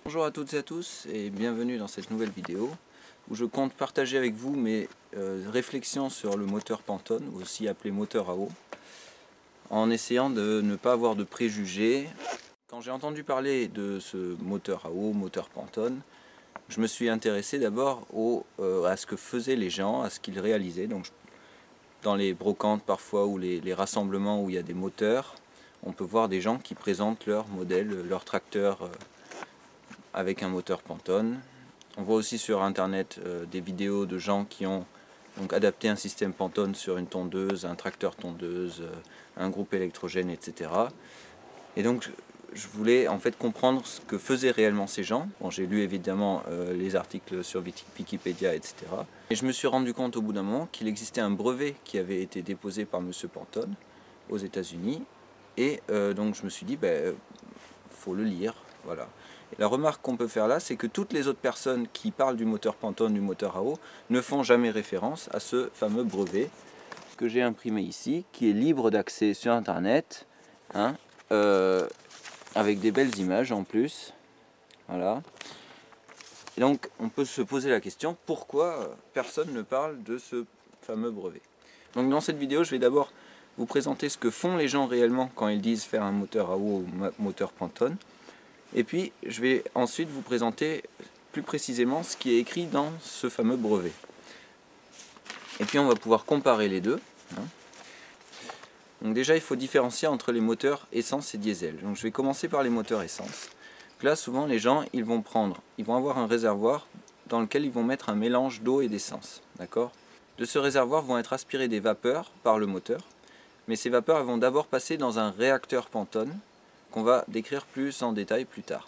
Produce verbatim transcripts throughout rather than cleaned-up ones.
Bonjour à toutes et à tous et bienvenue dans cette nouvelle vidéo où je compte partager avec vous mes euh, réflexions sur le moteur Pantone, aussi appelé moteur à eau, en essayant de ne pas avoir de préjugés. Quand j'ai entendu parler de ce moteur à eau, moteur Pantone, je me suis intéressé d'abord euh, à ce que faisaient les gens, à ce qu'ils réalisaient. Donc, dans les brocantes parfois ou les, les rassemblements où il y a des moteurs, on peut voir des gens qui présentent leur modèle, leur tracteur euh, avec un moteur Pantone. On voit aussi sur internet euh, des vidéos de gens qui ont donc adapté un système Pantone sur une tondeuse, un tracteur tondeuse, euh, un groupe électrogène, et cetera. Et donc je voulais en fait comprendre ce que faisaient réellement ces gens. Bon, j'ai lu évidemment euh, les articles sur Wikipédia, et cetera. Et je me suis rendu compte au bout d'un moment qu'il existait un brevet qui avait été déposé par monsieur Pantone aux États-Unis. Et euh, donc je me suis dit, ben, faut le lire, voilà. Et la remarque qu'on peut faire là, c'est que toutes les autres personnes qui parlent du moteur Pantone, du moteur à eau, ne font jamais référence à ce fameux brevet que j'ai imprimé ici, qui est libre d'accès sur internet, hein, euh, avec des belles images en plus, voilà. Et donc on peut se poser la question, pourquoi personne ne parle de ce fameux brevet? Donc dans cette vidéo, je vais d'abord vous présenter ce que font les gens réellement quand ils disent faire un moteur à eau ou moteur Pantone. Et puis je vais ensuite vous présenter plus précisément ce qui est écrit dans ce fameux brevet. Et puis on va pouvoir comparer les deux. Donc déjà il faut différencier entre les moteurs essence et diesel. Donc je vais commencer par les moteurs essence. Donc là souvent les gens ils vont prendre, ils vont avoir un réservoir dans lequel ils vont mettre un mélange d'eau et d'essence. D'accord ? De ce réservoir vont être aspirées des vapeurs par le moteur. Mais ces vapeurs vont d'abord passer dans un réacteur Pantone qu'on va décrire plus en détail plus tard.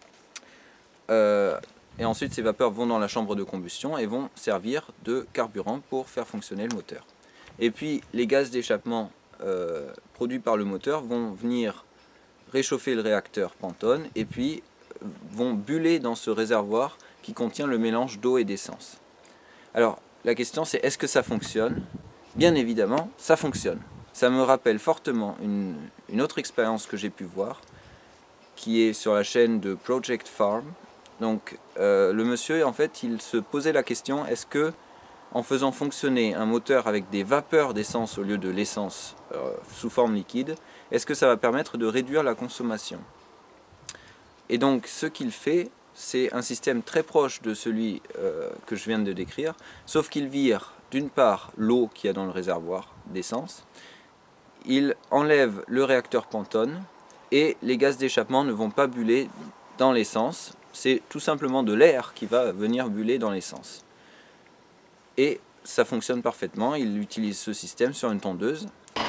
Euh, et ensuite ces vapeurs vont dans la chambre de combustion et vont servir de carburant pour faire fonctionner le moteur. Et puis les gaz d'échappement euh, produits par le moteur vont venir réchauffer le réacteur Pantone et puis vont buller dans ce réservoir qui contient le mélange d'eau et d'essence. Alors la question c'est, est-ce que ça fonctionne? Bien évidemment ça fonctionne. Ça me rappelle fortement une, une autre expérience que j'ai pu voir, qui est sur la chaîne de Project Farm. Donc euh, le monsieur, en fait, il se posait la question, est-ce que en faisant fonctionner un moteur avec des vapeurs d'essence au lieu de l'essence euh, sous forme liquide, est-ce que ça va permettre de réduire la consommation? Et donc ce qu'il fait, c'est un système très proche de celui euh, que je viens de décrire, sauf qu'il vire d'une part l'eau qu'il y a dans le réservoir d'essence, il enlève le réacteur Pantone et les gaz d'échappement ne vont pas buller dans l'essence. C'est tout simplement de l'air qui va venir buller dans l'essence. Et ça fonctionne parfaitement. Il utilise ce système sur une tondeuse.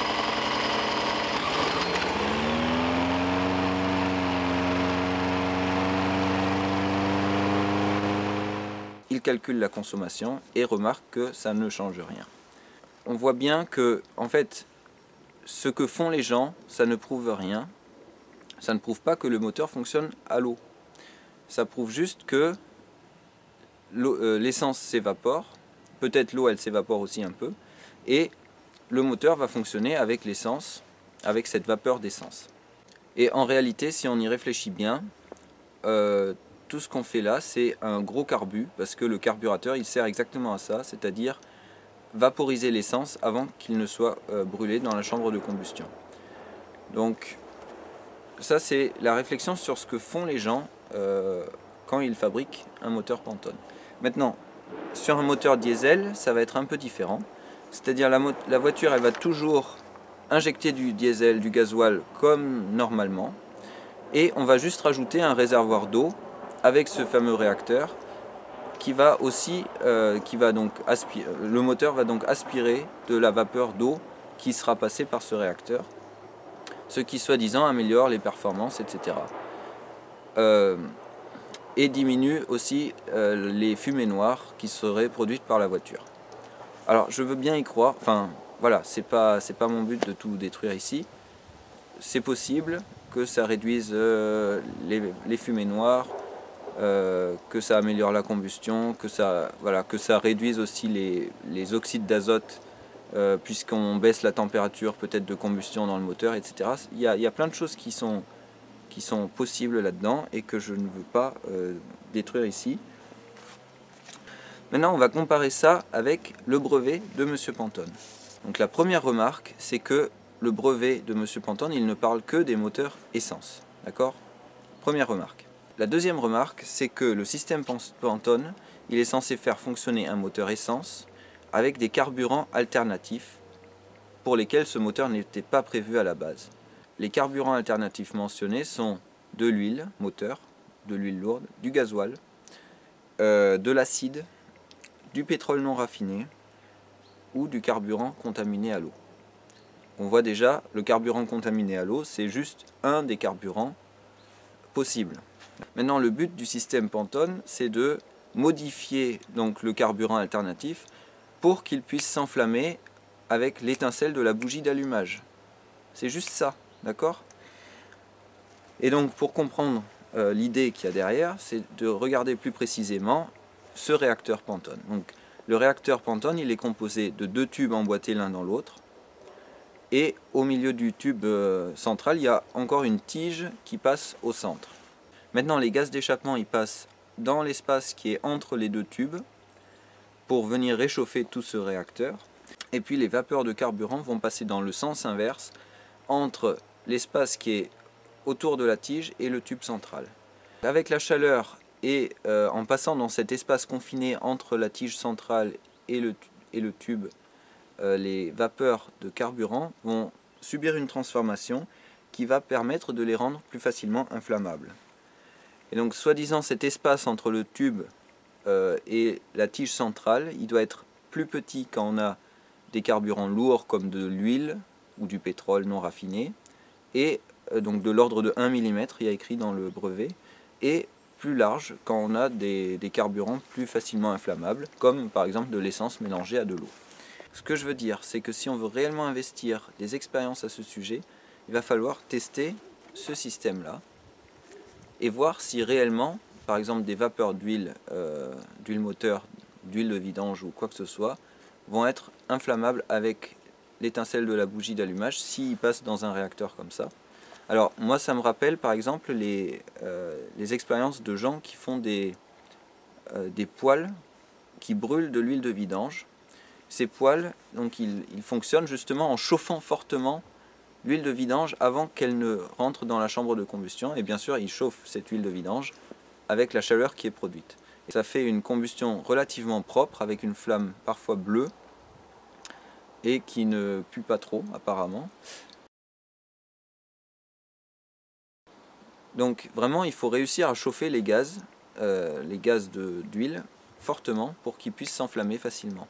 Il calcule la consommation et remarque que ça ne change rien. On voit bien que, en fait, ce que font les gens, ça ne prouve rien. Ça ne prouve pas que le moteur fonctionne à l'eau. Ça prouve juste que l'essence s'évapore, peut-être l'eau elle s'évapore aussi un peu, et le moteur va fonctionner avec l'essence, avec cette vapeur d'essence. Et en réalité, si on y réfléchit bien, euh, tout ce qu'on fait là, c'est un gros carbu, parce que le carburateur il sert exactement à ça, c'est-à-dire vaporiser l'essence avant qu'il ne soit euh, brûlé dans la chambre de combustion. Donc ça c'est la réflexion sur ce que font les gens euh, quand ils fabriquent un moteur Pantone. Maintenant, sur un moteur diesel, ça va être un peu différent. C'est-à-dire la, la voiture elle va toujours injecter du diesel, du gasoil comme normalement, et on va juste rajouter un réservoir d'eau avec ce fameux réacteur qui va aussi, euh, qui va donc aspirer, le moteur va donc aspirer de la vapeur d'eau qui sera passée par ce réacteur, ce qui soi-disant améliore les performances, et cetera. Euh, et diminue aussi euh, les fumées noires qui seraient produites par la voiture. Alors je veux bien y croire, enfin voilà, c'est pas, c'est pas mon but de tout détruire ici. C'est possible que ça réduise euh, les, les fumées noires, Euh, que ça améliore la combustion, que ça, voilà, que ça réduise aussi les, les oxydes d'azote euh, puisqu'on baisse la température peut-être de combustion dans le moteur, et cetera. Il y a, il y a plein de choses qui sont, qui sont possibles là-dedans et que je ne veux pas euh, détruire ici. Maintenant, on va comparer ça avec le brevet de Monsieur Pantone. Donc la première remarque, c'est que le brevet de Monsieur Pantone, il ne parle que des moteurs essence. D'accord? Première remarque. La deuxième remarque, c'est que le système Pantone, il est censé faire fonctionner un moteur essence avec des carburants alternatifs pour lesquels ce moteur n'était pas prévu à la base. Les carburants alternatifs mentionnés sont de l'huile moteur, de l'huile lourde, du gasoil, euh, de l'acide, du pétrole non raffiné ou du carburant contaminé à l'eau. On voit déjà, le carburant contaminé à l'eau, c'est juste un des carburants possibles. Maintenant, le but du système Pantone, c'est de modifier donc le carburant alternatif pour qu'il puisse s'enflammer avec l'étincelle de la bougie d'allumage. C'est juste ça, d'accord? Et donc, pour comprendre euh, l'idée qu'il y a derrière, c'est de regarder plus précisément ce réacteur Pantone. Donc, le réacteur Pantone, il est composé de deux tubes emboîtés l'un dans l'autre. Et au milieu du tube euh, central, il y a encore une tige qui passe au centre. Maintenant, les gaz d'échappement, ils passent dans l'espace qui est entre les deux tubes pour venir réchauffer tout ce réacteur. Et puis, les vapeurs de carburant vont passer dans le sens inverse entre l'espace qui est autour de la tige et le tube central. Avec la chaleur et euh, en passant dans cet espace confiné entre la tige centrale et le, et le tube, euh, les vapeurs de carburant vont subir une transformation qui va permettre de les rendre plus facilement inflammables. Et donc, soi-disant, cet espace entre le tube euh, et la tige centrale, il doit être plus petit quand on a des carburants lourds comme de l'huile ou du pétrole non raffiné, et euh, donc de l'ordre de un millimètre, il y a écrit dans le brevet, et plus large quand on a des, des carburants plus facilement inflammables, comme par exemple de l'essence mélangée à de l'eau. Ce que je veux dire, c'est que si on veut réellement investir des expériences à ce sujet, il va falloir tester ce système-là, et voir si réellement, par exemple des vapeurs d'huile, euh, d'huile moteur, d'huile de vidange ou quoi que ce soit, vont être inflammables avec l'étincelle de la bougie d'allumage s'ils passent dans un réacteur comme ça. Alors moi ça me rappelle par exemple les, euh, les expériences de gens qui font des, euh, des poêles qui brûlent de l'huile de vidange. Ces poêles, donc ils, ils fonctionnent justement en chauffant fortement l'huile de vidange avant qu'elle ne rentre dans la chambre de combustion, et bien sûr ils chauffent cette huile de vidange avec la chaleur qui est produite. Et ça fait une combustion relativement propre avec une flamme parfois bleue et qui ne pue pas trop apparemment. Donc vraiment il faut réussir à chauffer les gaz, euh, les gaz d'huile fortement pour qu'ils puissent s'enflammer facilement.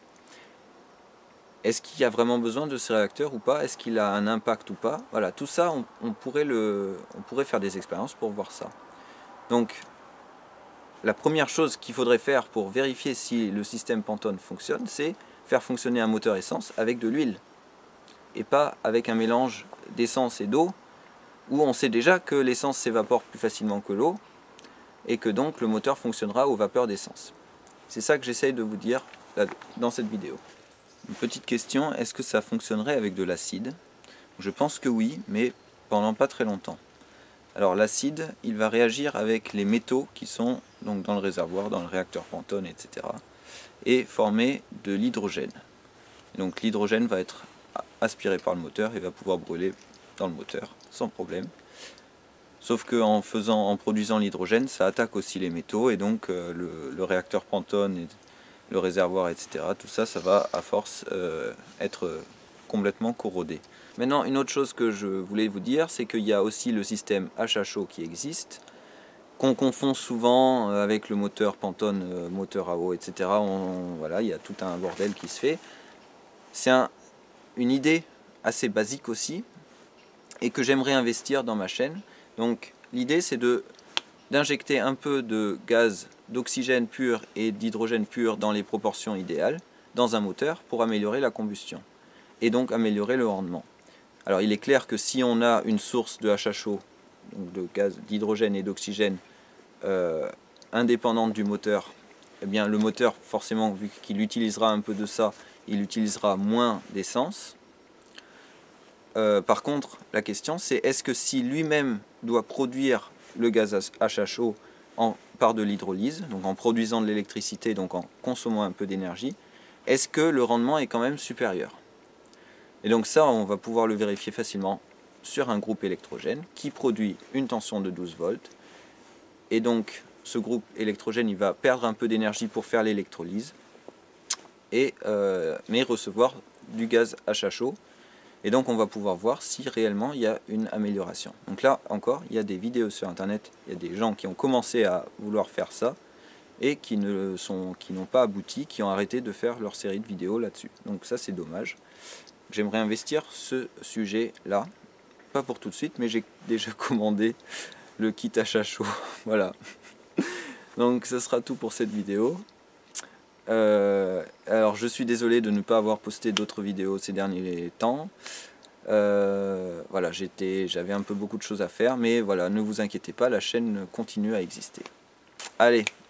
Est-ce qu'il y a vraiment besoin de ce réacteur ou pas? Est-ce qu'il a un impact ou pas? Voilà, tout ça, on, on, pourrait le, on pourrait faire des expériences pour voir ça. Donc, la première chose qu'il faudrait faire pour vérifier si le système Pantone fonctionne, c'est faire fonctionner un moteur essence avec de l'huile. Et pas avec un mélange d'essence et d'eau, où on sait déjà que l'essence s'évapore plus facilement que l'eau, et que donc le moteur fonctionnera aux vapeurs d'essence. C'est ça que j'essaye de vous dire là, dans cette vidéo. Une petite question, est-ce que ça fonctionnerait avec de l'acide? Je pense que oui, mais pendant pas très longtemps. Alors l'acide, il va réagir avec les métaux qui sont donc dans le réservoir, dans le réacteur Pantone, et cetera. Et former de l'hydrogène. Donc l'hydrogène va être aspiré par le moteur et va pouvoir brûler dans le moteur sans problème. Sauf qu'en faisant, en produisant l'hydrogène, ça attaque aussi les métaux et donc euh, le, le réacteur Pantone et le réservoir, et cetera. Tout ça, ça va à force euh, être complètement corrodé. Maintenant, une autre chose que je voulais vous dire, c'est qu'il y a aussi le système H H O qui existe, qu'on confond souvent avec le moteur Pantone, euh, moteur à eau, et cetera. On, voilà, il y a tout un bordel qui se fait. C'est un, une idée assez basique aussi, et que j'aimerais investir dans ma chaîne. Donc, l'idée, c'est de d'injecter un peu de gaz d'oxygène pur et d'hydrogène pur dans les proportions idéales dans un moteur pour améliorer la combustion et donc améliorer le rendement. Alors il est clair que si on a une source de H H O, donc de gaz d'hydrogène et d'oxygène euh, indépendante du moteur, eh bien le moteur forcément vu qu'il utilisera un peu de ça, il utilisera moins d'essence. Euh, par contre la question c'est est-ce que si lui-même doit produire le gaz à chaud en, par de l'hydrolyse, donc en produisant de l'électricité, donc en consommant un peu d'énergie, est-ce que le rendement est quand même supérieur? Et donc ça, on va pouvoir le vérifier facilement sur un groupe électrogène qui produit une tension de douze volts. Et donc ce groupe électrogène, il va perdre un peu d'énergie pour faire l'électrolyse, et euh, mais recevoir du gaz à chaud. Et donc on va pouvoir voir si réellement il y a une amélioration. Donc là encore, il y a des vidéos sur internet, il y a des gens qui ont commencé à vouloir faire ça et qui ne sont, qui n'ont pas abouti, qui ont arrêté de faire leur série de vidéos là-dessus. Donc ça c'est dommage. J'aimerais investir ce sujet là, pas pour tout de suite, mais j'ai déjà commandé le kit achat chaud. Voilà. Donc ça sera tout pour cette vidéo. Euh, alors je suis désolé de ne pas avoir posté d'autres vidéos ces derniers temps. Euh, voilà, j'étais, j'avais un peu beaucoup de choses à faire, mais voilà, ne vous inquiétez pas, la chaîne continue à exister. Allez,